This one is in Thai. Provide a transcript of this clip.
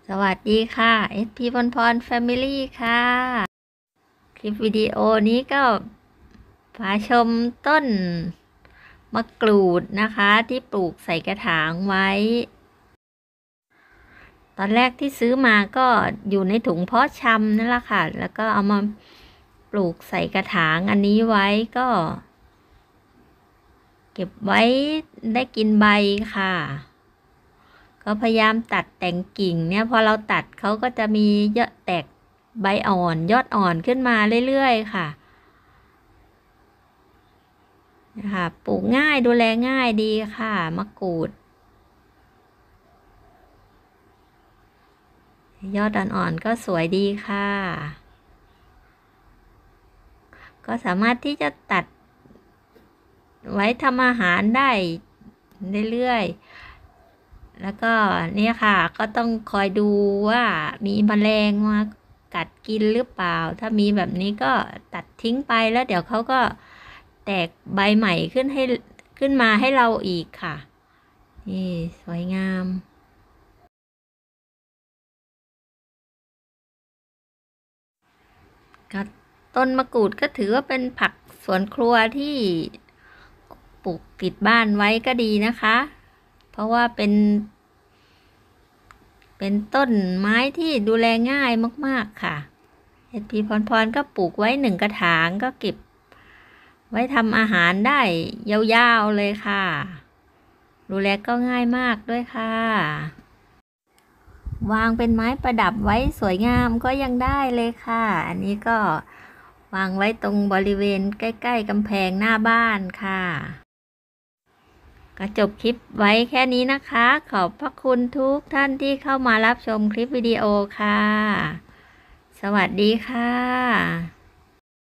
สวัสดีค่ะ SP พรพร Family ค่ะ คลิปวิดีโอนี้ก็พาชมต้นมะกรูดนะคะที่ปลูกใส่กระถางไว้ ตอนแรกที่ซื้อมาก็อยู่ในถุงเพาะชำนั่นแหละค่ะ แล้วก็เอามาปลูกใส่กระถางอันนี้ไว้ก็ เก็บไว้ได้กินใบค่ะ ก็พยายามตัดแต่งกิ่งเนี่ยพอเราตัดเขาก็จะมียอดแตกใบอ่อนยอดอ่อนขึ้นมาเรื่อยๆค่ะนะคะปลูกง่ายดูแลง่ายดีค่ะมะกรูดยอดอ่อนๆก็สวยดีค่ะก็สามารถที่จะตัดไว้ทำอาหารได้เรื่อยๆแล้วก็เนี่ยค่ะก็ต้องคอยดูว่ามีแมลงมากัดกินหรือเปล่าถ้ามีแบบนี้ก็ตัดทิ้งไปแล้วเดี๋ยวเขาก็แตกใบใหม่ขึ้นมาให้เราอีกค่ะนี่สวยงามก็ต้นมะกรูดก็ถือว่าเป็นผักสวนครัวที่ปลูกติดบ้านไว้ก็ดีนะคะ เพราะว่าเป็นต้นไม้ที่ดูแลง่ายมากๆค่ะSP พรพรก็ปลูกไว้1กระถางก็เก็บไว้ทำอาหารได้ยาวๆเลยค่ะดูแลก็ง่ายมากด้วยค่ะวางเป็นไม้ประดับไว้สวยงามก็ยังได้เลยค่ะอันนี้ก็วางไว้ตรงบริเวณใกล้ๆกำแพงหน้าบ้านค่ะก็จบคลิปไว้แค่นี้นะคะขอบพระคุณทุกท่านที่เข้ามารับชมคลิปวิดีโอค่ะสวัสดีค่ะ